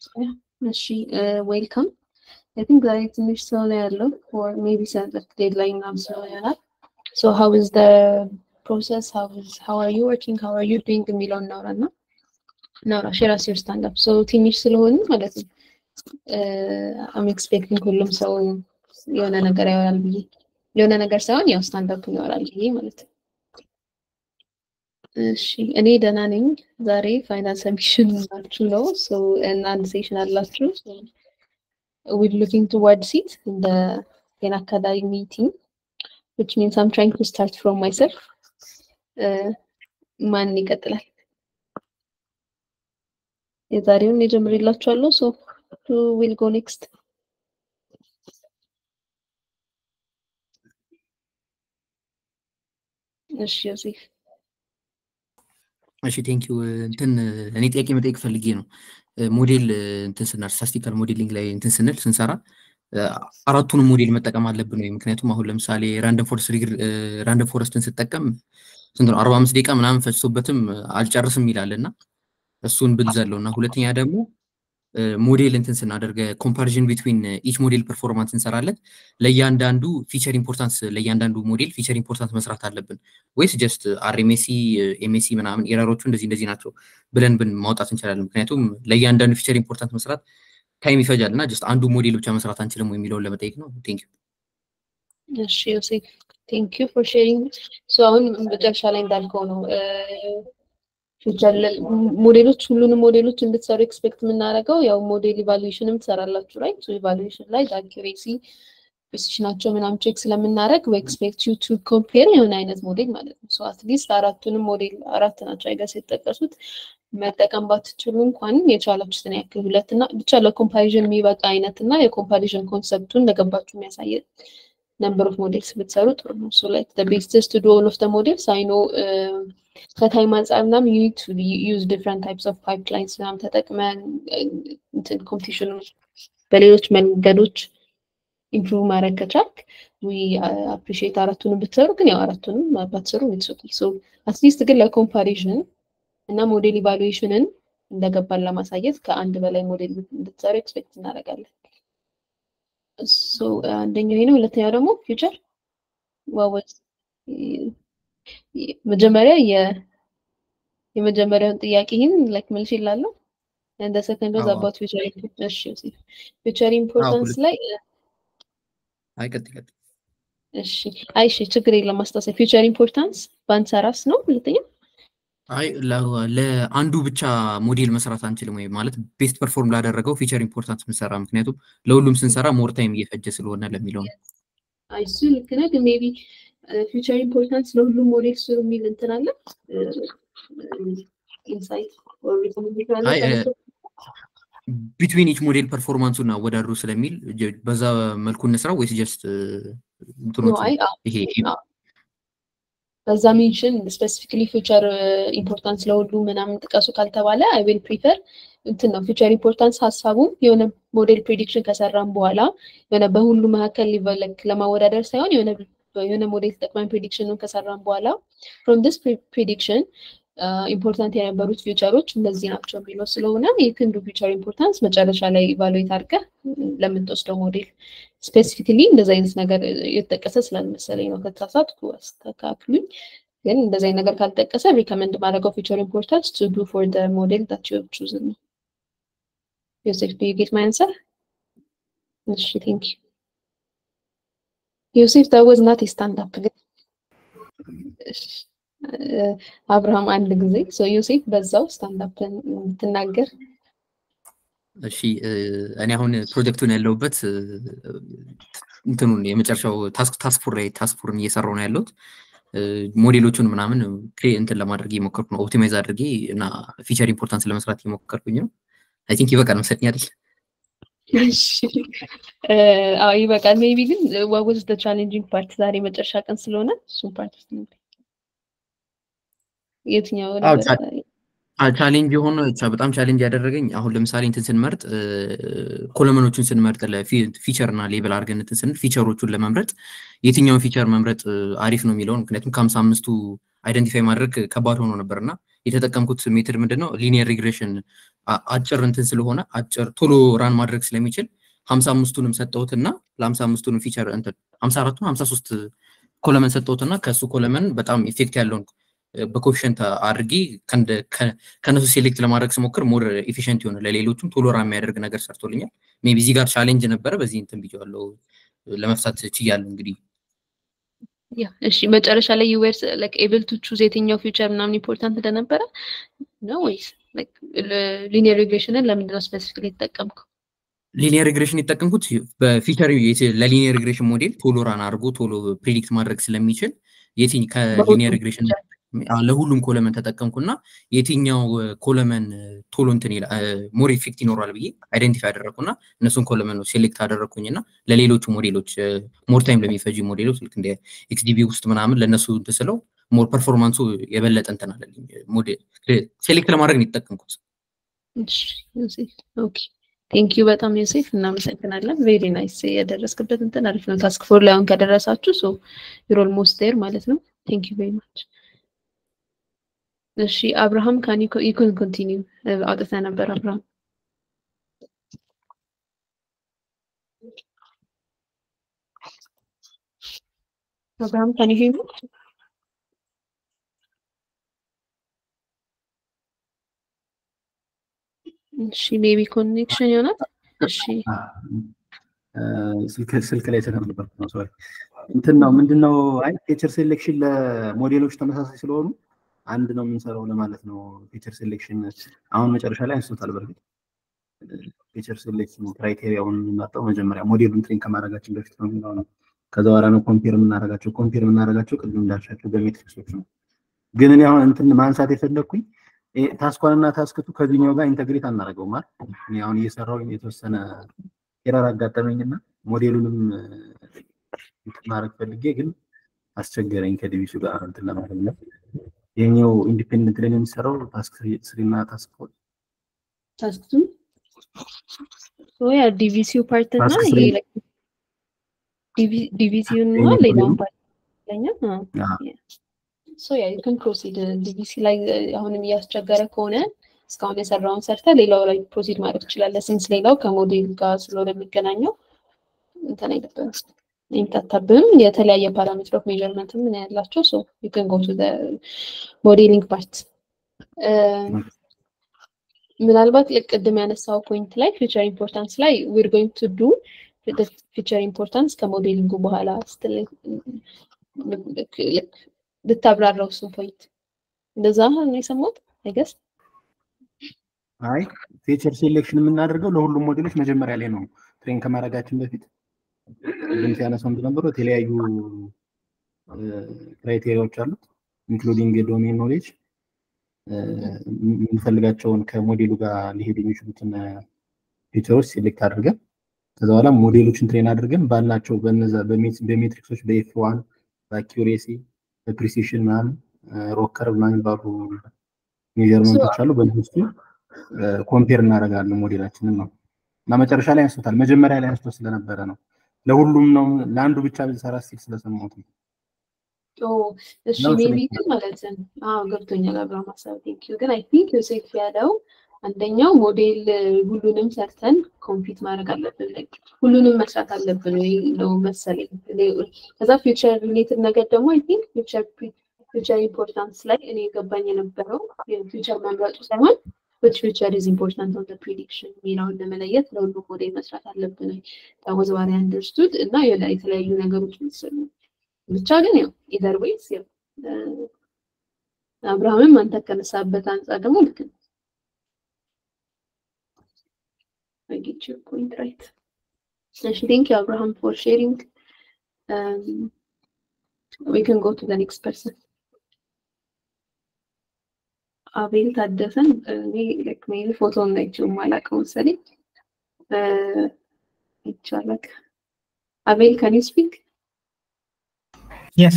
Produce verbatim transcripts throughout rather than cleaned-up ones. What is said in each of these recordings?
እሺ ዌልካም I think that it's ትንሽ ሰው ነው ያለው or maybe some like deadline ምናምን ስለሆነ ይሆናል so how is the process how is how are you working how are you doing የሚለውን እናውራና እናውራ share us your stand up so ትንሽ ስለሆነ ማለት ነው I'm expecting ሁሉም ሰው የሆነ ነገር ያወራል ብዬ የሆነ ነገር ሳይሆን ያው ስታንድ አፕ ያወራል ብዬ ማለት ነው እሺ እኔ ደህና ነኝ ዛሬ ፋይናል ሰብሚሽን ናችሁ ነው so and አንድ ሴሽን አላችሁ we're looking towards it in the in academic meeting which means I'm trying to start from myself uh ማን ይቀጥላል የዛሬውን ልጀምርላችኋለሁ so who will go next እሺ ዮሴፍ እሺ ቴንክ ዩ እንትን እኔ ጥያቄ መጠየቅ ፈልጌ ነው ሞዴል እንትን ስናር ስታቲስቲካል ሞዴሊንግ ላይ እንትን ስንል ስንሰራ አራቱንም ሞዴል መጠቀም አለብን ወይ ምክንያቱም አሁን ለምሳሌ ራንደም ፎረስት ራንደም ፎረስትን ስጠቀም ስንት ነው አርባ አምስት ደቂቃ ምናምን ፈጅቶበትም አልጨርስም ይላልና እሱን ብንዘለውና ሁለተኛ ደግሞ ሞዴል እንትን ስናደርግ ኮምፓሪዥን ቢትዊን ኢች ሞዴል ፐርፎርማንስ እንሰራለን ለያንዳንዱ ፊቸር ኢምፖርታንስ ለያንዳንዱ ሞዴል ፊቸር ኢምፖርታንስ መስራት አለብን ወይስ ጀስት አርኤምኤሲ ኤምኤሲ ምናምን ኤረሮቹ እንደዚህ እንደዚህ ናቸው ብለን ብን ማውጣት እንችላለን ምክንያቱም ለያንዳንዱ ፊቸር ኢምፖርታንስ መስራት ታይም ይፈጃልና ጀስት አንዱ ሞዴል ብቻ መስራት አንችልም ወይ የሚለውን ለመጠየቅ ነው ቴንክ ዩ እሺ ዮሴፍ thank you for sharing so አሁን በመጨረሻ ላይ እንዳልከው ነው ፊቸር ሞዴሎች ሁሉንም ሞዴሎች እንድትሰሩ ኤክስፔክት የምናደርገው ያው ሞዴል ኢቫሉዌሽንም ትሰራላችሁ ራይት ሶ ኢቫሉዌሽን ላይ አኪዩሬሲ ፕሪሲሽናቸው ምናምን ቼክ ስለምናደርግ we expect you to compare የሆነ አይነት ሞዴል ማለት ነው so at least አራቱንም ሞዴል አራት ናቸው አይገስ የተጠቀሱት መጠቀም ባትችሉ እንኳን የቻላችሁትን ያክል ሁለትና ብቻ ለኮምፓሪዥን የሚበቃ አይነትና የኮምፓሪዥን ኮንሰፕቱን ለገባችሁ የሚያሳይ number of models ብትሰሩ ጥሩ ነው so like the best is to do all of the models I know ከታይም አንፃርናም you need to use different types of pipelines ምናምን ተጠቅመን እንትን ኮምፒቲሽኑ በሌሎች መንገዶች improve ማድረግ ከቻልክ we uh, appreciate አራቱንም ብትሰሩ ግን ያው አራቱንም ባትሰሩ it's okay so at least ግን ለኮምፓሪዥን እና ሞዴል ኢቫሉዌሽንን እንደገባን ለማሳየት ከአንድ በላይ ሞዴል እንድትሰሩ ኤክስፔክት እናደርጋለን so አንደኛው ይሄ ነው ሁለተኛው ደግሞ ፊውቸር what was መጀመሪያ የ የመጀመሪያውን ጥያቄ ይሄን like መልሽ ይላል and the second was about future importance future importance ላይ አይቀጥል እሺ አይሽ ችግር የለም ማስተሳሰብ future importance ባንሰራስ ነው ሁለተኛ አይ ለአንዱ ብቻ ሞዴል መስራት አንችልም ወይ ማለት ቤስት ፐርፎርም ላደረገው ፊቸር ኢምፖርታንስ እንሰራ ምክንያቱም ለሁሉም ስንሰራ ሞር ታይም እየፈጀ ስለሆነ ለሚለው አይ ሱ ልክነግ ሜቢ ፊቸር ኢምፖርታንስ ለሁሉም ሞዴል ስሩ የሚል እንትን አለ ኢንሳይት ኦር ሪኮሜንዴሽን አለ ቢትዊን ኢች ሞዴል ፐርፎርማንሱና ወዳድሩ ስለሚል በዛ መልኩ እንስራው ወይስ ጀስት እንትኑ ይሄ በዛ ሜንሽን ስፔሲፊካሊ ፊቸር ኢምፖርታንስ ለሁሉ ምናምን ጥቀሱ ካልተባለ I will prefer እንትን ነው ፊቸር ኢምፖርታንስ ሐሳቡ የሆነ ሞዴል ፕሬዲክሽን ከሰራን በኋላ የሆነ በሁሉ መካከል ሊቨለክ ለማወዳደር ሳይሆን የሆነ የሆነ ሞዴል ተጠቅመን ፕሬዲክሽኑን ከሰራን በኋላ from this prediction ኢምፖርታንት የነበሩት ፊቸሮች እነዚህ ናቸው የሚለው ስለሆነ የክንዱ ፊቸር ኢምፖርታንስ መጨረሻ ላይ ኢቫሉዌት አድርገህ ለምትወስደው ሞዴል ስፔሲፊካሊ እንደዚህ አይነት ነገር የተጠቀሰ ስለመሰለኝ ነው ከተሳሳትኩ አስተካክሉኝ ግን እንደዚህ አይነት ነገር ካልተጠቀሰ ሪከመንድ ማድረገው ፊቸር ኢምፖርታንስ to do for the model that you have chosen Yosef do you get my answer yes thank you Yosef that was not a stand up አብርሃም አንድ ጊዜ so ዮሴፍ በዛው ስታንድ አፕ ተናገር እሺ እኔ አሁን ፕሮጀክቱን ያለውበት እንትኑን የመጨረሻው ታስክ ታስክ ፎር ላይ ታስክ ፎርን እየሰራው ነው ያለውት ሞዴሎቹን ምናምን ክሬት እንትን ለማድረግ እየሞከርኩ ነው ኦፕቲማይዝ አድርጌ እና ፊቸር ኢምፖርታንስ ለመስራት እየሞከርኩኝ ነው አይ ቲንክ ይበቃል መሰለኝ አይደል እሺ አይ ይበቃል ሜቢ ግን what was the challenging part ዛሬ መጨረሻ ቀን ስለሆነ እሱን ፓርት ነው የትኛው አል ቻሌንጅ የሆነ በጣም ቻሌንጅ ያደረገኝ አሁን ለምሳሌ እንትን ስንመርጥ ኮለመኖቹን ስንመርጥ ለፊቸር እና ሌብል አድርገን እንትን ስንል ፊቸሮቹን ለመምረጥ የትኛውን ፊቸር መምረጥ አሪፍ ነው የሚለው ምክንያቱም ከሀምሳ አምስቱ አይደንቲፋይ ማድረግ ከባድ ሆኖ ነበርና የተጠቀምኩት ሜተድ ምንድነው ሊኒየር ሪግሬሽን አጭር እንትን ስለሆነ አጭር ቶሎ ራን ማድረግ ስለሚችል ሃምሳ አምስቱንም ሰጠውትና ለ55ቱንም ፊቸር እንትን ሃምሳ አራቱን ሃምሳ ሶስት ኮለመን ሰጠውትና ከሱ ኮለመን በጣም ኢፌክት ያለውን በኮኤፊሽንት አድርጊ ከነሱ ሴሌክት ለማድረግ ስሞክር ሞር ኤፊሺየንት ይሆናል ለሌሎችም ቶሎ ራን የሚያደርግ ነገር ሰርቶልኛል ሜቢ እዚህ ጋር ቻሌንጅ ነበረ በዚህ እንትን ቢያለው ለመፍታት ችያለሁ እንግዲህ ያ እሺ መጨረሻ ላይ you were like able to choose የትኛው ፊቸር ምናምን ኢምፖርታንት እንደነበረ ነው ወይስ like linear regression ለምንድን ነው ስፔሲፊካሊ ተጠቀምከው linear regression የተጠቀምኩት በፊቸር ለlinear regression ሞዴል ቶሎ ራን አድርጎ ቶሎ ፕሪዲክት ማድረግ ስለሚችል የትኛው ከlinear regression ለሁሉም ኮለመን ተጠቀምኩና የትኛው ኮለመን ቶሎ እንትን ይላል ሞር ኢፌክት ይኖራል ብዬ አይደንቲፋይ አደረኩና እነሱን ኮለመን ነው ሴሌክት አደረኩኝና ለሌሎቹ ሞዴሎች ሞር ታይም ለሚፈጂ ሞዴሎች ልክ እንደ ኤክስዲቢ ውስጥ ምናምን ለነሱ ተስለው ሞር ፐርፎርማንሱ የበለጠ እንትን አለልኝ ሞዴል ሴሌክት ለማድረግ ነው የተጠቀምኩት እሺ ዮሴፍ ኦኬ ቴንክ ዩ በጣም ዮሴፍ እናመሰግናለን ቬሪ ናይስ ያደረስክበት እንትን አሪፍ ነው ታስክ ፎር ላይ አሁን ከደረሳችሁ ሶ ዩር ኦልሞስት ዴር ማለት ነው ቴንክ ዩ ቬሪ ማች እሺ አብርሃም can you you can continue አውጥተህ ነበር አብርሃም አብርሃም can you hear me እሺ ሜቢ ኮኔክሽን ይሆናል እሺ ስልክ ስልክ ላይ ተነብርበት ነው ሶሪ እንትን ነው ምንድነው አይ ፊቸር ሴሌክሽን ለሞዴሎች ተመሳሳይ ስለሆኑ አንድ ነው የምንሰራው ለማለት ነው ፊቸር ሴሌክሽን አሁን መጨረሻ ላይ አንስቶታል በርግጥ ፊቸር ሴሌክሽን ክራይቴሪያውን እናጣው መጀመሪያ ሞዴሉን ትሬን ከማድረጋችን በፊት ነው የሚሆነው ከዛ በኋላ ነው ኮምፔር የምናደርጋቸው ኮምፔር የምናደርጋቸው ቅድም እንዳልሻቸው በሜትሪክሶች ነው ግን እኔ አሁን እንትን ማንሳት የፈለኩኝ ታስኳንና ታስክቱ ከዚህኛው ጋር ኢንተግሬት አናደርገው ማለት እኔ አሁን እየሰራው የተወሰነ ኤረር አጋጠመኝና ሞዴሉንም ማድረግ ፈልጌ ግን አስቸገረኝ ከዲቪሱ ጋር እንትን ለማድረግ ነው የኛው ኢንዲፔንደንት ላይ የሚሰራው ታስክ ስሪ እና ታስክ ፎር ታስክ ቱ ሶ ያ ዲቪሲው ፓርት እና ይሄ ዲቪሲው እና ሌላው ፓርት ለኛ ሶ ያ you can proceed ዲቪሲ ላይ አሁንም ያስቸገረ ከሆነ እስካሁን የሰራውን ሰርተ ሌላው ላይ ፕሮሲድ ማድረግ ይችላል ሲንስ ሌላው ከሞዴል ጋር ስለሆነ የሚገናኘው እንትን አይደለም ኢንታታብም የተለያየ ፓራሜትር ኦፍ ሜዠርመንት ምን ያላቸው ሶ you can go to the modeling part ምናልባት ለቅድም ያነሳው ፖይንት ላይ feature importance ላይ we're going to do the feature importance ከሞዴሊንጉ በኋላ ስትል ብታብራራው እሱ ፖይንት እንደዛ ነው የሰማሁት I guess አይ ፊቸር ሴሌክሽን የምናደርገው ለሁሉም ሞዴሎች መጀመሪያ ላይ ነው ትሬን ከማድረጋችን በፊት ግን ሲያነሳው እንደነበረው የተለያዩ ክራይቴሪያዎች አሉት ኢንክሉዲንግ ዶሜን ኖሌጅ የምንፈልጋቸውን ከሞዴሉ ጋር ሊሄድ የሚችሉትን ፊቸሮች ሴሌክት አድርገን ከዛ በኋላ ሞዴሎችን ትሬን አድርገን ባልናቸው በነዛ በሜትሪክሶች በኤፍ ዋን በአኪዩሬሲ በፕሪሲሽን ማን ሮከር ማን ባሉ ሜዠርመንቶች አሉ በእነሱ ኮምፔር እናደርጋለን ሞዴላችንን ነው እና መጨረሻ ላይ አንስቶታል መጀመሪያ ላይ አንስቶ ስለነበረ ነው ለሁሉም ነው ለአንዱ ብቻ ብንሰራ ሲል ስለሰማሁት ነው ኦ እሺ ሜቢ ግን ማለት ነው አዎ ገብቶኛል አብራም ሐሳብ ቴንክ ዩ ግን አይ ቲንክ ዮሴፍ ያለው አንደኛው ሞዴል ሁሉንም ሰርተን ኮምፒት ማድረግ አለብን like ሁሉንም መስራት አለብን ወይ ነው መሰለኝ ከዛ ፊቸር ሪሌትድ ነገር ደግሞ አይ ቲንክ ፊቸር ፊቸር ኢምፖርታንስ ላይ እኔ ገባኝ የነበረው ፊቸር መምረጡ ሳይሆን which feature is important on the prediction ሚለውን ለመለየት ለሁሉ ሞዴል መስራት አለብን that was what I understood እና የተለያዩ ነገሮች መስሉ ብቻ ግን ያው either ways ያው አብርሃምም አንተ ከነሳበት አንፃር ደግሞ ልክ ነው I get your point right so thank you Abraham for sharing um we can go to the next person አቤል ታደሰን እኔ like maybe ፎቶ እናይቸው ማላቀው መሰለኝ uh ይቻላል አቤል can you speak yes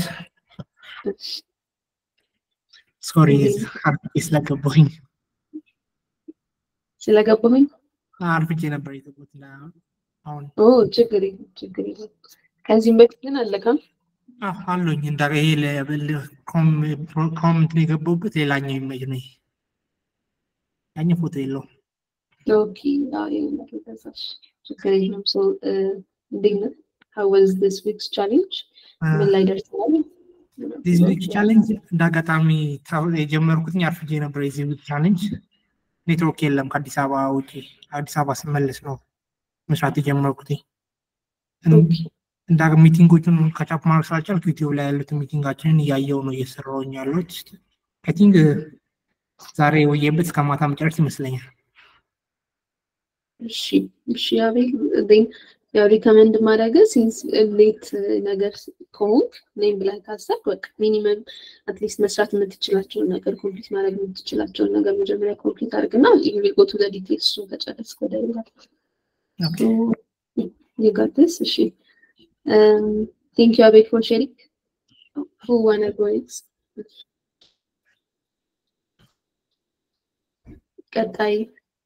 sorry it's like a boy ስለገባሁኝ አርፍጄ ነበር የተቆጥና አሁን ኦ ችግር ችግር ከዚህም በፊት ግን አለካም አዎ አሉኝ እንዳገ ይሄ ለብል ኮም ኮሜንት ነው የገባሁበት ሌላኛው ኢሜጅ ነው ያኛው ፎቶ የለውም Okay, now you know that's great. So, uh, Digna, how was this week's challenge? ምን ላይ ደርሰናል? This week's challenge እንዳጋጣሚ ታው የጀመርኩት አርፍጄ ነበር። የዚህ week challenge ኔትወርክ የለም ከአዲስ አበባ ውጪ አዲስ አበባ ስመለስ ነው መስራት የጀመርኩት። እንዳ ሚቲንጎቹን ካቻፕ ማድረግ ስላልቻልኩ ዩቲዩብ ላይ ያሉት ሚቲንጋችንን እያየሁ ነው እየሰራሁኝ ያለሁት። አይ ቲንክ ዛሬ ወየበት ከማታ መጨረስ ይመስለኛል። እሺ እሺ አቤል then ያው ሪከመንድ ማድረግ ሲንስ ሌት ነገር ከሆንክ ኔም ብለህ ካሰብክ በቃ ሚኒመም አትሊስት መስራት የምትችላቸውን ነገር ኮምፕሊት ማድረግ የምትችላቸውን ነገር መጀመሪያ ኮምፕሊት አድርግና you will go to the details so ከጨረስክ ወደ ይላል። Okay. You got this? እሺ um thank you Abel for sharing. Who wanna go next? ቀጣይ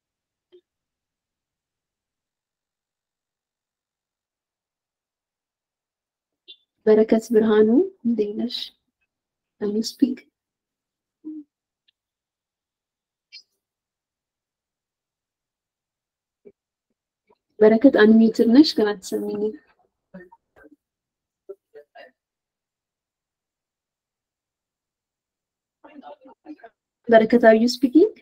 በረከት ብርሃኑ እንዴት ነሽ? Can you speak? በረከት አንሚዩትድ ነሽ ግን አትሰሚኝም። በረከት are you speaking?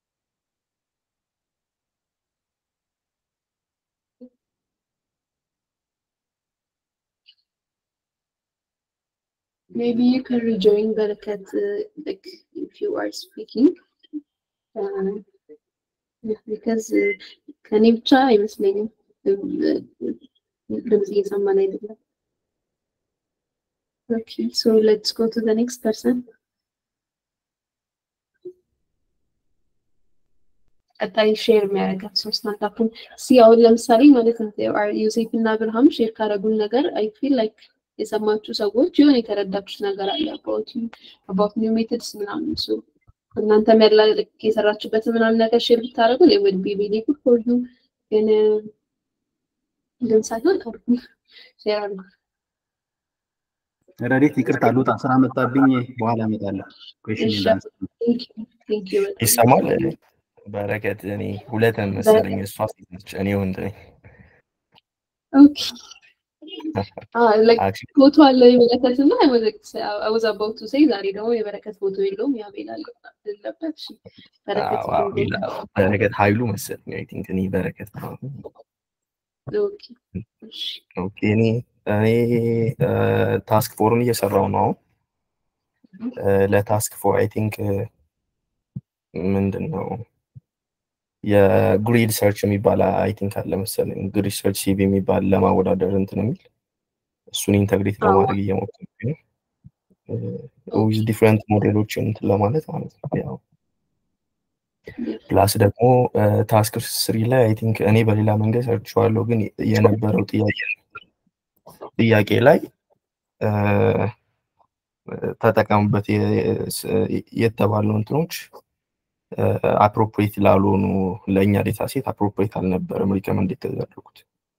Maybe you can rejoin Barakat uh, like if you are speaking. Uh, because ከኔ ብቻ አይመስለኝም ድምጽ እየሰማን አይደለም። Okay, so let's go to the next person. ቀጣይ ሼር የሚያደርጋት ሶስት ናታኩን ሲ አሁን ለምሳሌ ማለት ነው are ዮሴፍ እና አብርሃም ሼር ካረጉን ነገር I feel like የሰማችሁ ሰዎች የሆነ የተረዳችሁት ነገር አለ about you about new methods ምናምን so እናንተም ያላ የሰራችሁበት ምናምን ነገር ሼር ብታረጉ it would be really good for you in ግን ሳይሆን ታርኩ ሼር አድርጉ። ረዲት ይቅርታ ልውጣ ስራ መጣብኝ በኋላ እመጣለሁ። ኩዌሽን እንዳንስ thank you ይሰማል። በረከት እኔ ሁለተን መሰለኝ እሷ ሴት ነች እኔ ወንድ ነኝ። Okay. Ah, like ፎቶ አለ የበረከትና I was I was about to say ዛሬ ደግሞ የበረከት ፎቶ የለውም ያቤላል አለበት። እሺ በረከት በረከት ኃይሉ መሰለኝ አይ ቲንክ እኔ በረከት ነው። ኦኬ እሺ ኦኬ እኔ እኔ ታስክ ፎርን እየሰራው ነው። ለታስክ ፎር አይ ቲንክ ምንድነው የግሪድ ሰርች የሚባል አይ ቲንክ አለ መሰለኝ ግሪድ ሰርች ሲቪ የሚባል ለማወዳደር እንትን የሚል እሱን ኢንተግሬት ለማድረግ እየሞከርኩኝ ነው። ዊዝ ዲፈረንት ሞዴሎችን እንትን ለማለት ማለት ነው። ያው ፕላስ ደግሞ ታስክ ስሪ ላይ አይ ቲንክ እኔ በሌላ መንገድ ሰርችዋለሁ ግን የነበረው ጥያቄ ጥያቄ ላይ ተጠቀሙበት የተባለው እንትኖች አፕሮፕሪየት ላልሆኑ ለኛ ዴታ ሴት አፕሮፕሪየት አልነበረም ሪከመንድ የተደረጉት።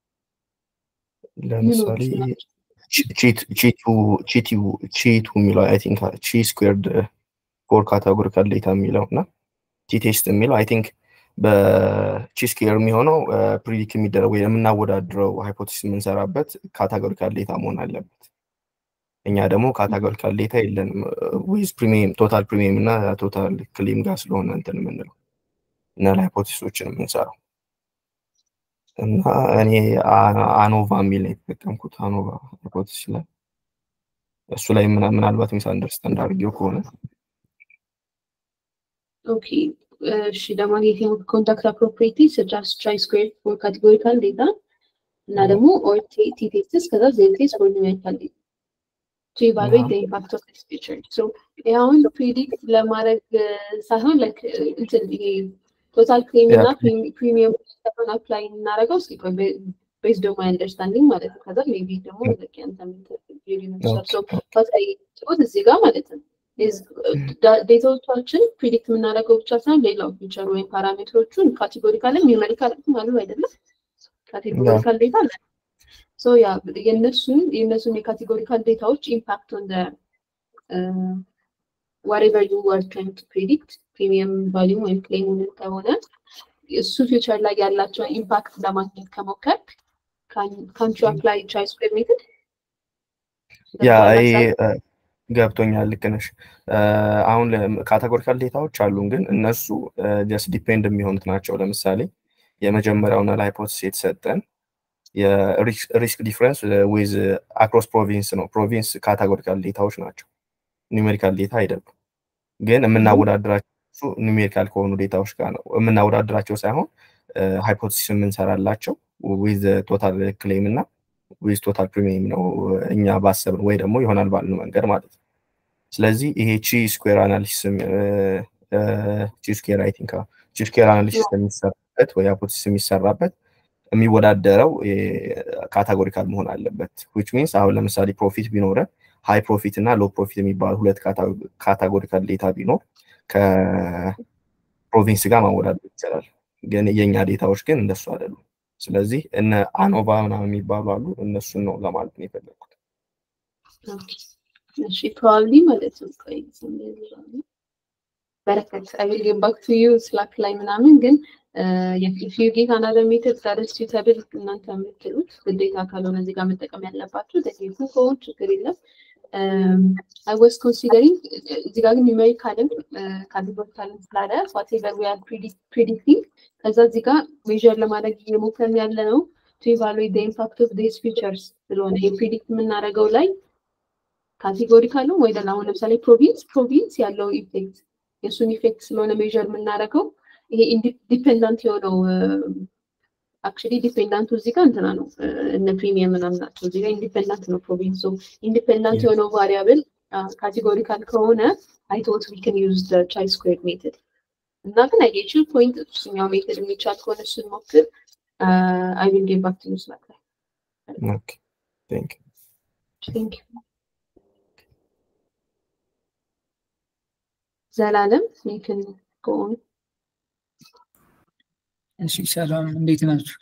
ለምሳሌ ቺት ቺቱ ቺቱ ቺቱ የሚለው አይ ቲንክ ቺ ስኩዌርድ ፎር ካቴጎሪካል ዴታ የሚለውና ቲ ቴስት የሚለው አይ ቲንክ በቺ ስኩዌር የሚሆነው ፕሪዲክት የሚደረገው የምናወዳድረው ሃይፖቴሲስ የምንሰራበት ካቴጎሪካል ዴታ መሆን አለበት። እኛ ደግሞ ካቴጎሪካል ዴታ የለንም ዊዝ ፕሪሚየም ቶታል ፕሪሚየም እና ቶታል ክሌም ጋር ስለሆነ እንትን የምንለው እና ሃይፖቴሲሶችን የምንሰራው እና እኔ አኖቫ የሚል የተጠቀምኩት አኖቫ ሃይፖቴሲስ ላይ እሱ ላይ ምናልባት ሚስ አንደርስታንድ አድርጌው ከሆነ ኦኬ እሺ ለማግኘት ኮንታክት አፕሮፕሪየቲ suggest try square for categorical data እና ደግሞ or t tests ከዛ z test for numerical data to evaluate the impact of this feature. So ያውን predict ለማድረግ ሳይሆን like እንትን ይሄ total claim እና premium ተፈና apply እናደርገው እስኪ based on my understanding ማለት ነው። ከዛ maybe ደግሞ like አንተም ቪዲዮ ነው so but I thought እዚህ ጋር ማለት ነው is ዴታዎቻችን predict የምናደርገው ብቻ ሳይሆን ሌላው ፊቸር ወይ ፓራሜትሮቹን ካቴጎሪካልም ኒውሜሪካልም አሉ አይደለም ካቴጎሪካል ዴታ አለ so yeah የነሱን የነሱን የካቴጎሪካል ዴታዎች impact on the uh, whatever you were trying to predict premium volume and claim ከሆነ እሱ ፊውቸር ላይ ያላቸው ኢምፓክት ለማግኘት ከሞከርክ ካንቹ አፕላይ ቻይ ስኩዌር ሜተድ ያ አይ ገብቶኛል ልክ ነሽ አሁን ካቴጎሪካል ዴታዎች አሉን ግን እነሱ ጀስት ዲፔንድ የሚሆኑት ናቸው ለምሳሌ የመጀመሪያው null hypothesis የተሰጠን የሪስክ ዲፈረንስ ዊዝ አክሮስ ፕሮቪንስ ነው ፕሮቪንስ ካቴጎሪካል ዴታዎች ናቸው ኒውሜሪካል ዴታ አይደለም ግን የምናወዳድራቸው ኒውሜሪካል ከሆኑ ዴታዎች ጋር ነው የምናወዳድራቸው ሳይሆን ሃይፖቴሲስ የምንሰራላቸው ዊዝ ቶታል ክሌም እና ዊዝ ቶታል ፕሪሚየም ነው እኛ ባሰብን ወይ ደግሞ ይሆናል ባልነው መንገድ ማለት ነው ስለዚህ ይሄ ቺ ስኩዌር አናሊሲስ ቺ ስኩዌር አይ ቲንክ ቺ ስኩዌር አናሊሲስ የሚሰራበት ወይ ሃይፖቴሲስ የሚሰራበት የሚወዳደረው ካቴጎሪካል መሆን አለበት which means አሁን ለምሳሌ ፕሮፊት ቢኖረ ሃይ ፕሮፊት እና ሎ ፕሮፊት የሚባሉ ሁለት ካቴጎሪካል ዴታ ቢኖር ከፕሮቪንስ ጋር ማወዳደር ይችላል ግን የኛ ዴታዎች ግን እንደሱ አይደሉም ስለዚህ እነ አኖቫ ምናምን የሚባሉ አሉ እነሱን ነው ለማለት ነው የፈለኩት ኦኬ እሺ ፕሮባብሊ ማለት ነው ቆይ በረከት I will get back to you slack ላይ ምናምን ግን if you get another method that is suitable እናንተ የምትሉት ግዴታ ካልሆነ እዚህ ጋር መጠቀም ያለባችሁ ተገኝቶ ከሆነ ችግር የለም I was considering እዚህ ጋር ግን ኑሜሪካልን ካቴጎሪካልን ስላለ whatever we are predicting ከዛ እዚህ ጋር ሜዠር ለማድረግ እየሞከርን ያለ ነው to evaluate the impact of these features ስለሆነ የፕሪዲክት የምናደርገው ላይ ካቴጎሪካል ነው ወይ ደግሞ አሁን ለምሳሌ ፕሮቪንስ ፕሮቪንስ ያለው ኢፌክት የሱን ኢፌክት ስለሆነ ሜዠር የምናደርገው ይሄ ኢንዲፔንደንት የሆነው actually dependent እዚህ ጋር እንትና ነው እነ ፕሪሚየም ምናምን ናቸው እዚህ ጋር ኢንዲፔንደንት ነው ፕሮቪንስ so independent የሆነው variable categorical ከሆነ I thought we can use the chi-squared method እና ግን I get your point እሱኛው ሜተድ የሚቻል ከሆነ እሱን ሞክር I will get back to you slack ላይ okay thank you thank you ዘላለም you can go on እሺ ሰላም እንዴት ናችሁ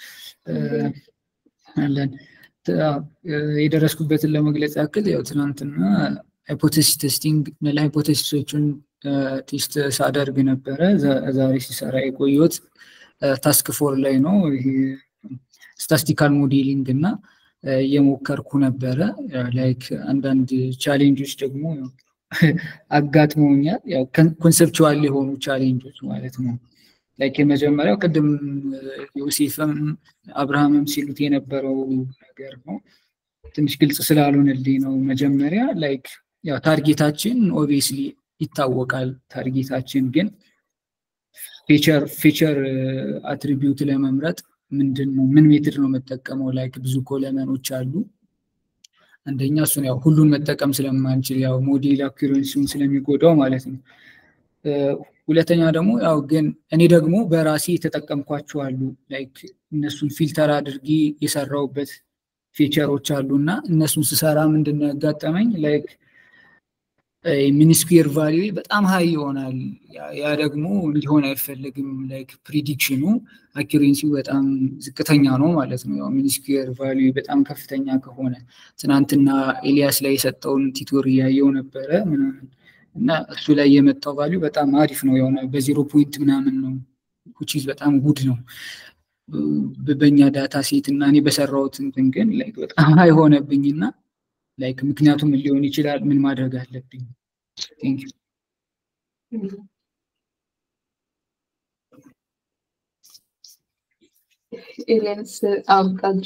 አለን የደረስኩበትን ለመግለጽ ያክል ያው ትናንትና ሃይፖቴሲስ ቴስቲንግ ነል ሃይፖቴሲሶችን ቴስት ሳደርግ ነበረ ዛሬ ሲሰራ የቆየሁት ታስክ ፎር ላይ ነው ይሄ ስታቲስቲካል ሞዴሊንግ እና የሞከርኩ ነበረ ላይክ አንዳንድ ቻሌንጆች ደግሞ አጋጥመውኛል ያው ኮንሰፕቹዋል የሆኑ ቻሌንጆች ማለት ነው ላይክ የመጀመሪያው ቅድም ዮሴፍም አብርሃምም ሲሉት የነበረው ነገር ነው ትንሽ ግልጽ ስላልሆነልኝ ነው መጀመሪያ ላይክ ያው ታርጌታችን ኦብቪየስሊ ይታወቃል ታርጌታችን ግን ፊቸር ፊቸር አትሪቢዩት ለመምረጥ ምንድነው ምን ሜትድ ነው መጠቀመው ላይክ ብዙ ኮለመኖች አሉ አንደኛ እሱን ያው ሁሉን መጠቀም ስለማንችል ያው ሞዴል አኩሬሲውን ስለሚጎዳው ማለት ነው ሁለተኛ ደግሞ ያው ግን እኔ ደግሞ በራሴ ተጠቀምኳቸው አሉ ላይክ እነሱን ፊልተር አድርጊ የሰራውበት ፊቸሮች አሉና እነሱን ስሰራ ምንድነው ያጋጠመኝ ላይክ ሚን ስኩዌር ቫልዩ በጣም ሃይ ይሆናል ያ ደግሞ ሊሆን አይፈልግም ላይክ ፕሪዲክሽኑ አኩሬሲው በጣም ዝቅተኛ ነው ማለት ነው ያው ሚን ስኩዌር ቫልዩ በጣም ከፍተኛ ከሆነ ትናንትና ኤሊያስ ላይ የሰጠውን ቲዩቶሪያል ያየው ነበረ እና እሱ ላይ የመጣው ቫልዩ በጣም አሪፍ ነው የሆነ በዜሮ ፖይንት ምናምን ነው which is በጣም ጉድ ነው በበኛ ዳታ ሴት እና እኔ በሰራውት እንትን ግን ላይክ በጣም አይሆነብኝና ላይክ ምክንያቱም ሊሆን ይችላል ምን ማድረግ አለብኝ thank you ኤሊያስ አብቃጅ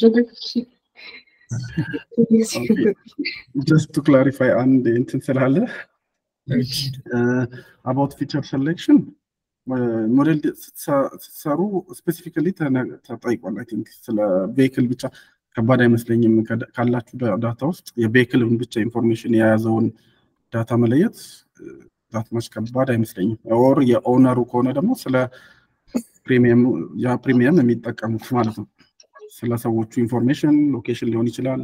just to clarify and እንትን ስላለ uh, about feature selection ሞዴል ሰሩ ስፔሲፊካሊ ተጠይቋል አይ ቲንክ ስለ vehicle ብቻ ከባድ አይመስለኝም ካላችሁ ዳታ ውስጥ የvehicle ብቻ ኢንፎርሜሽን የያዘውን ዳታ መለየት ዳት ማች ከባድ አይመስለኝም ኦር የኦነሩ ከሆነ ደግሞ ስለ ፕሪሚየም ያ ፕሪሚየም የሚጠቀሙት ማለት ነው ስለ ሰዎቹ ኢንፎርሜሽን ሎኬሽን ሊሆን ይችላል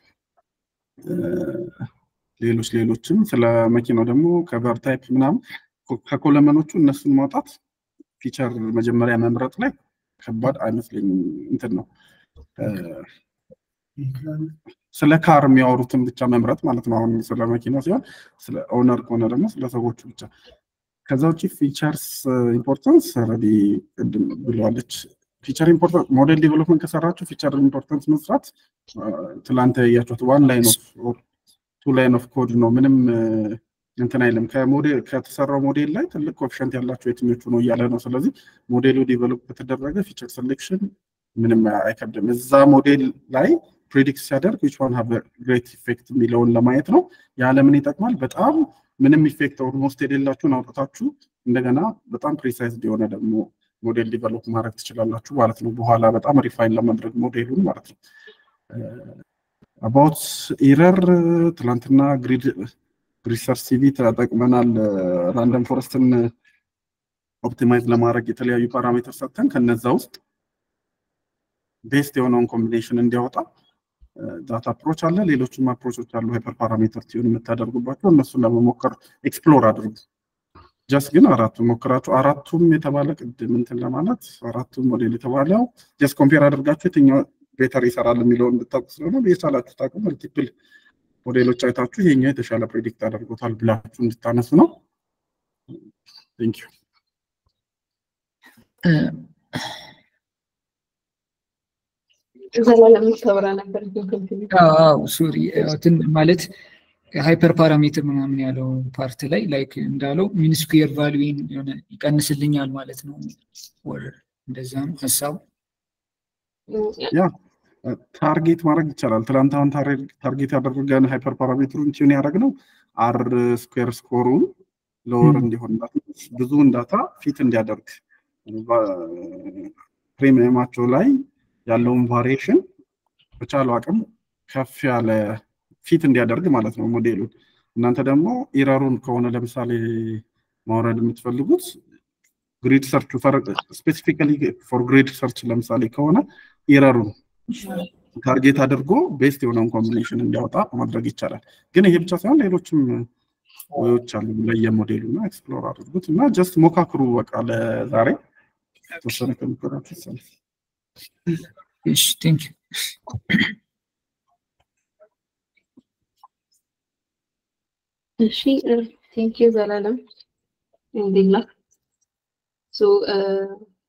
ሌሎች ሌሎችም ስለ መኪናው ደግሞ ከቨር ታይፕ ምናምን ከኮለመኖቹ እነሱን ማውጣት ፊቸር መጀመሪያ መምረጥ ላይ ከባድ አይመስለኝም እንትን ነው ስለ ካር የሚያወሩትን ብቻ መምረጥ ማለት ነው አሁን ስለ መኪናው ሲሆን ስለ ኦነር ከሆነ ደግሞ ስለ ሰዎቹ ብቻ ከዛ ውጪ ፊቸርስ ኢምፖርታንስ ኦልሬዲ ቅድም ብለዋለች። ፊቸር ኢምፖርታንስ ሞዴል ዴቨሎፕመንት ከሰራችሁ ፊቸር ኢምፖርታንስ መስራት ትላንት ያያችሁት ዋን ላይን ኦፍ ቱ ላይን ኦፍ ኮድ ነው። ምንም እንትን አይልም። ከሞዴል ከተሰራው ሞዴል ላይ ትልቅ ኮኤፊሽንት ያላቸው የትኞቹ ነው እያለ ነው። ስለዚህ ሞዴሉ ዴቨሎፕ ከተደረገ ፊቸር ሴሌክሽን ምንም አይከብድም። እዛ ሞዴል ላይ ፕሬዲክት ሲያደርግ which one have a great effect የሚለውን ለማየት ነው። ያለ ምን ይጠቅማል? በጣም ምንም ኢፌክት ኦልሞስት የሌላችሁን አውጥታችሁ እንደገና በጣም ፕሪሳይዝድ የሆነ ደግሞ ሞዴል ዲቨሎፕ ማድረግ ትችላላችሁ ማለት ነው። በኋላ በጣም ሪፋይን ለማድረግ ሞዴሉን ማለት ነው። about error ትላንትና ግሪድ ሪሰርች ሲቪ ተጠቅመናል። ራንደም ፎረስትን ኦፕቲማይዝ ለማድረግ የተለያዩ ፓራሜትር ሰጥተን ከነዛ ውስጥ ቤስት የሆነውን ኮምቢኔሽን እንዲያወጣ ዳታ አፕሮች አለ። ሌሎችም አፕሮቾች አሉ ሃይፐር ፓራሜትር ቲዩን የምታደርጉባቸው እነሱን ለመሞከር ኤክስፕሎር አድርጉ። ጀስት ግን አራቱም ሞክራችሁ አራቱም የተባለ ቅድም እንትን ለማለት አራቱም ሞዴል የተባለው ጀስት ኮምፔር አድርጋችሁ የትኛው ቤተር ይሰራል የሚለውን እንድታውቁ ስለሆነ የቻላችሁ ታውቁ መልቲፕል ሞዴሎች አይታችሁ ይሄኛው የተሻለ ፕሬዲክት አድርጎታል ብላችሁ እንድታነሱ ነው። ቴንክ ዩ። ዘላለም ተወራ ነበር አዎ ሶሪ እንትን ማለት ሃይፐር ፓራሜትር ምናምን ያለው ፓርት ላይ ላይክ እንዳለው ሚን ስኩዌር ቫልዩን የሆነ ይቀንስልኛል ማለት ነው ወር እንደዛ ነው ሐሳቡ። ያ ታርጌት ማድረግ ይቻላል። ትላንት አሁን ታርጌት ያደረገን ሃይፐር ፓራሜትሩን ቲዩን ያደረግነው አር ስኩዌር ስኮሩን ሎወር እንዲሆን ብዙውን ዳታ ፊት እንዲያደርግ ፕሪሚየማቸው ላይ ያለውን ቫሪዬሽን በቻለው አቅም ከፍ ያለ ፊት እንዲያደርግ ማለት ነው ሞዴሉን። እናንተ ደግሞ ኢረሩን ከሆነ ለምሳሌ ማውረድ የምትፈልጉት ግሪድ ሰርች ስፔሲፊካሊ ፎር ግሪድ ሰርች ለምሳሌ ከሆነ ኢረሩን ታርጌት አድርጎ ቤስት የሆነውን ኮምቢኔሽን እንዲያወጣ ማድረግ ይቻላል። ግን ይሄ ብቻ ሳይሆን ሌሎችም ወዮች አሉ ለየሞዴሉና ኤክስፕሎር አድርጉት እና ጀስት ሞካክሩ በቃ ለዛሬ ተወሰነ ከምትከራችሁ ሰልፍ እሺ ቴንክ ዩ እሺ ቴንክ ዩ ዘላለም እንዴላ so uh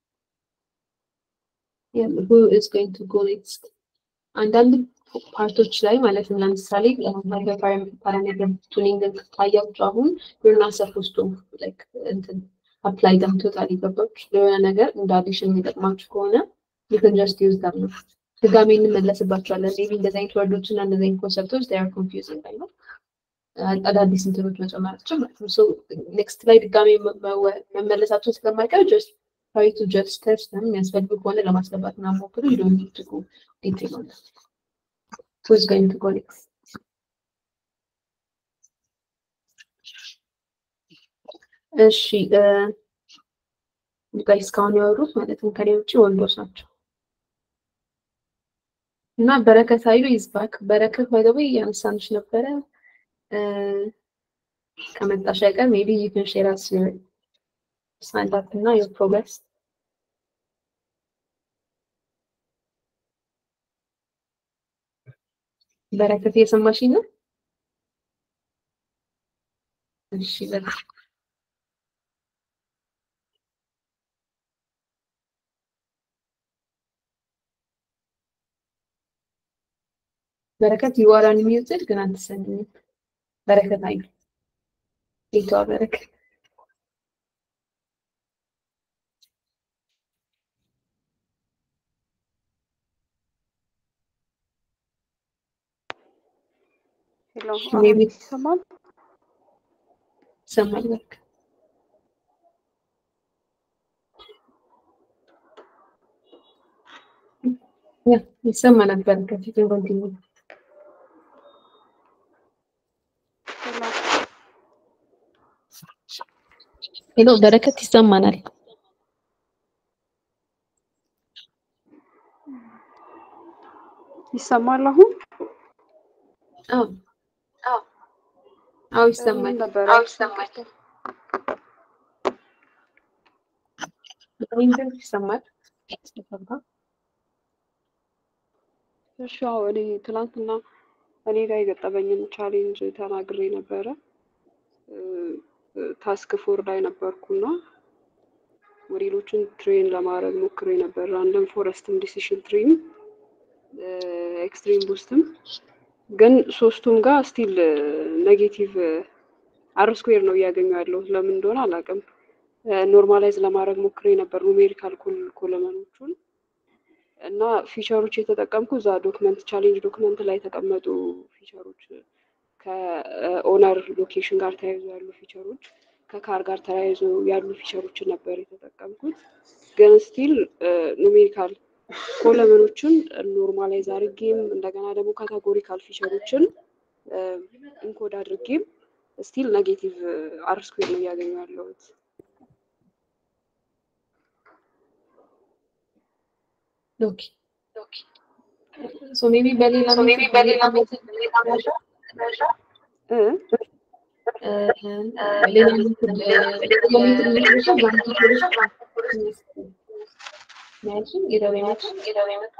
yeah who is going to go next አንዳንድ ፓርቶች ላይ ማለት ነው ለምሳሌ ሃይፐር ፓራሜትር ቱኒንግ ታያችሁ አሁን you're not supposed to like እንትን apply them totally ገባችሁ ለሆነ ነገር እንደ አዲሽን የሚጠቅማችሁ ከሆነ you can just use them ድጋሜ እንመለስባቸዋለን maybe እንደዚህ አይነት ወርዶች እና እንደዚህ አይነት ኮንሰፕቶች they are confusing right now አዳዲስ እንትኖች መጨመራቸው ማለት ነው so next ላይ ድጋሜ መመለሳቸው ስለማይቀር just try to just test them የሚያስፈልጉ ከሆነ ለማስገባት እና ሞክሩ you don't need to go detail on that who is going to go next እሺ guys ካሁን ያወሩት ማለት ነው ከኔ ውጪ ወንዶች ናቸው እና በረከት ኃይሉ is back በረከት by the way ያነሳንሽ ነበረ ከመጣሽ አይቀር maybe you can share us your stand up እና your progress በረከት እየሰማሽኝ ነው? እሺ በቃ በረከት you are unmuted ግን አትሰሚም በረከት አይ ይቷ በረከት ሄሎ maybe ሰማን ሰማኝ በቃ ያ ይሰማ ነበር ከፊት ኮንቲኒው ሄሎ በረከት ይሰማናል ይሰማል አሁን አዎ አዎ አዎ ይሰማል አዎ ይሰማል እንዴት ይሰማል እሺ አዎ እኔ ትናንትና እኔ ላይ ገጠመኝን ቻሌንጅ ተናግሬ ነበረ ታስክ ፎር ላይ ነበርኩና ሞዴሎችን ትሬን ለማድረግ ሞክሬ ነበር። ራንደም ፎረስትም ዲሲሽን ትሪም ኤክስትሪም ቡስትም ግን ሶስቱም ጋር ስቲል ኔጌቲቭ አር ስኩዌር ነው እያገኘሁ ያለሁት። ለምን እንደሆነ አላውቅም። ኖርማላይዝ ለማድረግ ሞክሬ ነበር ኑሜሪካል ኮለመኖቹን እና ፊቸሮች የተጠቀምኩ እዛ ዶክመንት ቻሌንጅ ዶክመንት ላይ የተቀመጡ ፊቸሮች ከኦነር ሎኬሽን ጋር ተያይዞ ያሉ ፊቸሮች ከካር ጋር ተያይዞ ያሉ ፊቸሮችን ነበር የተጠቀምኩት። ግን ስቲል ኑሜሪካል ኮለመኖችን ኖርማላይዝ አድርጌም እንደገና ደግሞ ካታጎሪካል ፊቸሮችን ኢንኮድ አድርጌም ስቲል ኔጌቲቭ አር ስኩዌር ነው እያገኘሁ ያለሁት። ኦኬ ኦኬ ሶ ሜቢ በሌላ ሶ ሜቢ በሌላ ሜትድ እ ሌላ ሜትድ ማለትም ኢራቬመት ኢራቬመት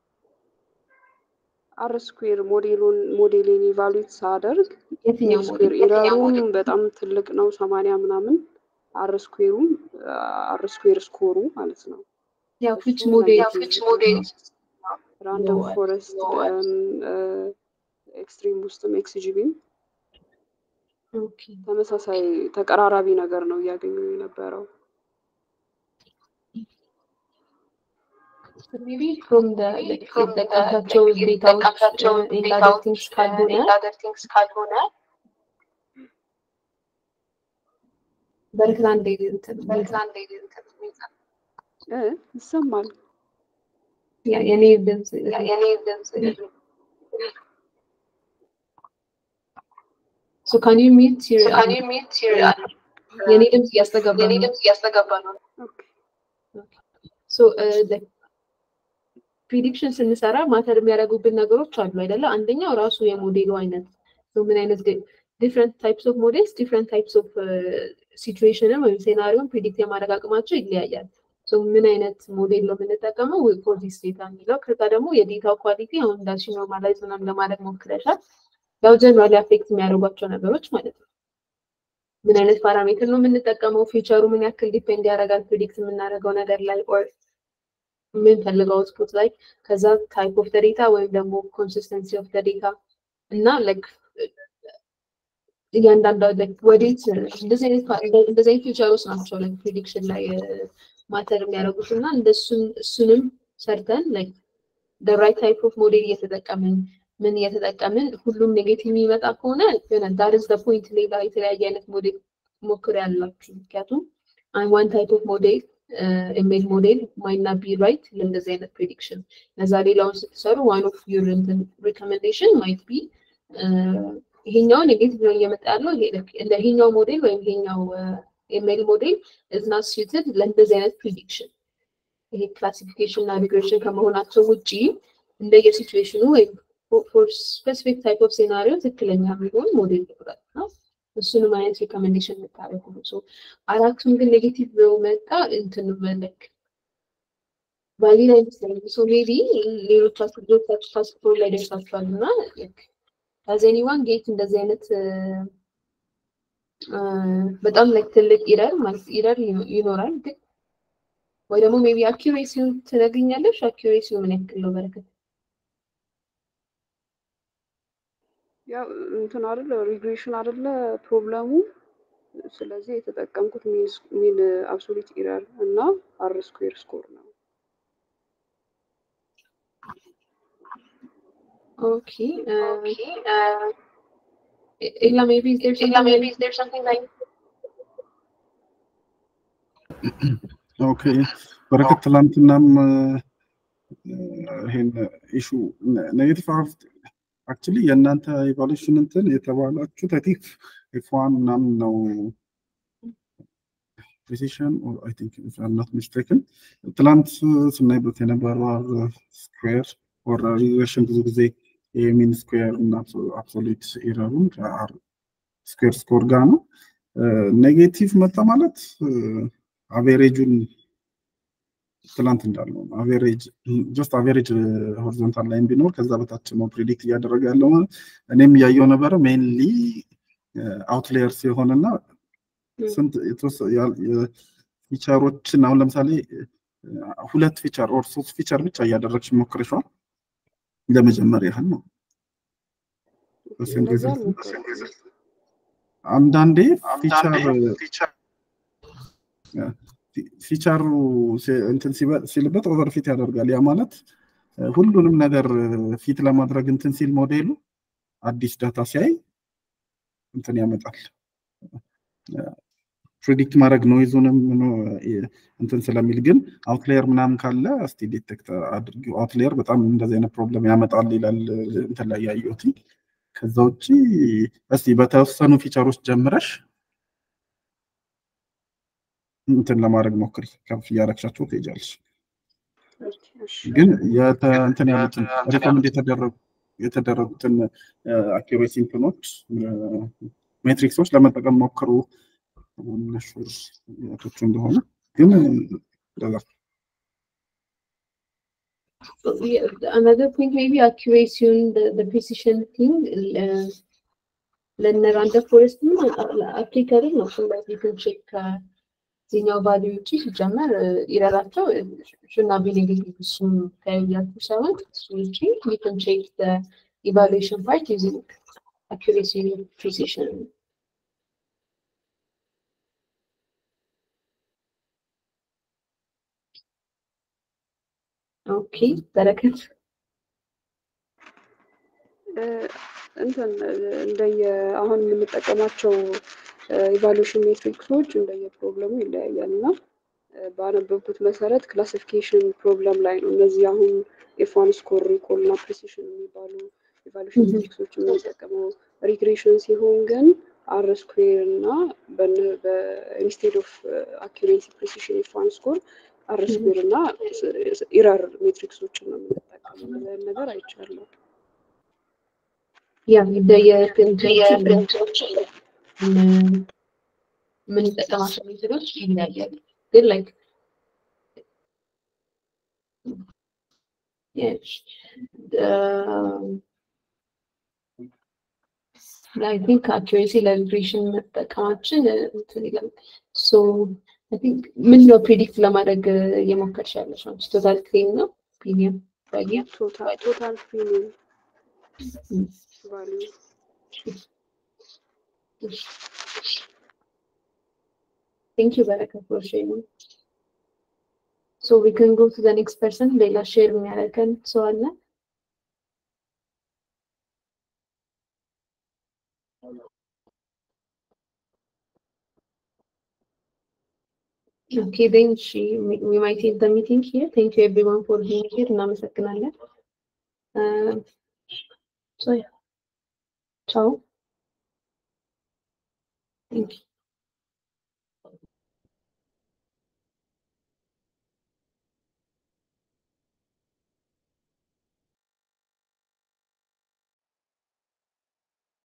አር ስኩዌር ሞዴሉን ሞዴልን ኢቫሉዌት ሳደርግ የትኛው ስኩዌር ኢራሩን በጣም ትልቅ ነው ሰማንያ ምናምን አር ስኩዌሩም አር ስኩዌር ስኮሩ ማለት ነው። ያው ፊች ሞዴል ፊች ሞዴል ራንደም ፎረስት ኤክስትሪም ቡስትም ኤክስጂቢም ኦኬ ተመሳሳይ ተቀራራቢ ነገር ነው እያገኘሁ የነበረው። maybe from the like from the ካቸው ዴታቸው in other things ካልሆነ in other things ካልሆነ በርክላንድ እንትን በርክላንድ እንትን እ ይሰማል ያ የኔ ድምጽ ያ የኔ ድምጽ so can you mute your so can you mute your የኔ ድምጽ ያስተጋባ የኔ ድምጽ ያስተጋባ ነው። ኦኬ so uh, the prediction ስንሰራ ማተር የሚያደርጉብን ነገሮች አሉ አይደለ? አንደኛው ራሱ የሞዴሉ አይነት so ምን አይነት different types of models different types of uh, situation ወይም ሴናሪዮን ፕሪዲክት የማድረግ አቅማቸው ይለያያል። so ምን አይነት ሞዴል ነው የምንጠቀመው for this data የሚለው ከዛ ደግሞ የዴታው ኳሊቲ አሁን እንዳልሽ ኖርማላይዝ ምናምን ለማድረግ ሞክረሻል። ያው ጀነራሊ አፌክት የሚያደርጓቸው ነገሮች ማለት ነው። ምን አይነት ፓራሜትር ነው የምንጠቀመው ፊቸሩ ምን ያክል ዲፔንድ ያደርጋል ፕሪዲክት የምናደርገው ነገር ላይ or ምን ፈልገው አውትፑት ላይ ከዛ ታይፕ ኦፍ ዘ ዴታ ወይም ደግሞ ኮንሲስተንሲ ኦፍ ዘ ዴታ እና ላይክ እያንዳንዱ ላይክ ወዴት እንደዚህ አይነት እንደዚህ አይነት ፊቸሮች ናቸው ላይክ ፕሪዲክሽን ላይ ማተር የሚያደርጉት እና እንደሱን እሱንም ሰርተን ላይክ the right type of model እየተጠቀምን ምን እየተጠቀምን ሁሉም ኔጌቲቭ የሚመጣ ከሆነ የሆነ that is the point ሌላ የተለያየ አይነት ሞዴል ሞክር ያላችሁ ምክንያቱም one type of model uh, email model might not be right ለእንደዚህ አይነት prediction ለዛ ሌላውን ስትሰሩ one of your recommendation might be ይሄኛው ኔጌቲቭ ነው እየመጣ ያለው ይሄኛው ሞዴል ወይም ይሄኛው email model is not suited ለእንደዚህ አይነት prediction ይሄ classification እና regression ከመሆናቸው ውጪ እንደየ ሲቹዌሽኑ ወይም for specific type of scenario ትክክለኛ የሚሆን ሞዴል ይኖራል ነው እሱንም አይነት ሪኮሜንዴሽን መታረቁ ነው ሶ አራቱም ግን ኔጌቲቭ ነው መጣ እንትን መለክ ቫሊድ አይመስለኝም ሶ ሜቢ ሌሎች አስጆቻችሁ ታስፖር ላይ ደርሳችኋልና ላይክ as anyone get እንደዚህ አይነት በጣም ላይክ ትልቅ ኢረር ማለት ኢረር ይኖራል ግን ወይ ደግሞ ሜቢ አኪዩሬሲውን ትነግሪኛለሽ አኪዩሬሲው ምን ያክል ነው በረከት ያው እንትን አይደለ ሪግሬሽን አይደለ ፕሮብለሙ ስለዚህ የተጠቀምኩት ሚን አብሶሉት ኢረር እና አር ስኩዌር ስኮር ነው ኦኬ ኦኬ ኢላ ሜቢ is there something maybe is there something like ኦኬ በረከት ትላንትናም ይሄን ኢሹ ኔጌቲቭ actually የእናንተ ኢቫሉዌሽን እንትን የተባላችሁት አይ ቲንክ ኤፍ ዋን ምናምን ነው precision or I think if I'm not mistaken ትላንት ስናይበት የነበረው ስኩዌር or regression ብዙ ጊዜ የሚን ስኩዌር እና አብሶሉት ኢረሩን ስኩዌር ስኮር ጋር ነው ኔጌቲቭ መጣ ማለት አቨሬጁን ትላንት እንዳለው አቨሬጅ just average horizontal line ቢኖር ከዛ በታች ነው ፕሪዲክት እያደረገ ያለው እኔም ያየው ነበር ሜንሊ አውትላየርስ የሆነና ስንት ፊቸሮችን አሁን ለምሳሌ ሁለት ፊቸር ኦር ሶስት ፊቸር ብቻ እያደረግሽ ሞክረሻል ለመጀመሪያ ያህል ነው። አንዳንዴ ፊቸር ፊቸሩ እንትን ሲልበት ኦቨርፊት ያደርጋል። ያ ማለት ሁሉንም ነገር ፊት ለማድረግ እንትን ሲል ሞዴሉ አዲስ ዳታ ሲያይ እንትን ያመጣል። ፕሬዲክት ማድረግ ኖይዙንም እንትን ስለሚል ግን አውትላየር ምናምን ካለ እስቲ ዲቴክት አድርጊው። አውትላየር በጣም እንደዚህ አይነት ፕሮብለም ያመጣል ይላል እንትን ላይ ያየሁት። ከዛ ውጪ እስቲ በተወሰኑ ፊቸሮች ጀምረሽ እንትን ለማድረግ ሞክሪ። ከፍ ያረክሻቸው ትሄጃለሽ። ግን እንትን ያሉትን ሪኮመንድ የተደረጉ የተደረጉትን አኪዩሬሲ እንትኖች ሜትሪክሶች ለመጠቀም ሞክሩ። እነሱ ያቶቹ እንደሆነ ግን ለዛ another point maybe accuracy and the, the precision thing ለነ ራንደም ፎረስት ነው applicable ነው። so that you can check ዚኛው ቫልዩ ውጪ ሲጀመር ይረራቸው should not be negative እሱም ከያያችሁ ሳይሆን እሱ ውጪ you can check the evaluation part using accuracy and precision. Okay, በረከት እንትን እንደየ አሁን የምንጠቀማቸው ኢቫሉዌሽን ሜትሪክሶች እንደየ ፕሮብለሙ ይለያያልና ባነበብኩት መሰረት ክላሲፊኬሽን ፕሮብለም ላይ ነው እነዚህ አሁን ኤፍ ዋን ስኮር ሪኮል እና ፕሪሲሽን የሚባሉ ኢቫሉዌሽን ሜትሪክሶች የምንጠቀመው ሪግሬሽን ሲሆን ግን አር ስኩዌር እና በኢንስቴድ ኦፍ አኪዩሬሲ ፕሪሲሽን ኤፍ ዋን ስኮር አር ስኩዌር እና ኢረር ሜትሪክሶችን ነው የምንጠቀመው ነገር አይቻለሁ። ያ የፕሪንቶች ምን ተጠቀማቸው ሜትዶች ይለያያሉ ግን ላይክ yes I think accuracy regression መጠቀማችን እንትን ይላል so I think ምን ነው ፕሪዲክት ለማድረግ የሞከርሽ ያለሽ ነው ቶታል ክሌም ነው ፕሪሚየም value total total premium value. Thank you, Baraka, for sharing. So we can go to the next person. Leila share me again. So Allah. Okay, then she we might end the meeting here. Thank you everyone for being here. Namaste. Uh, so yeah. Ciao. Thank you.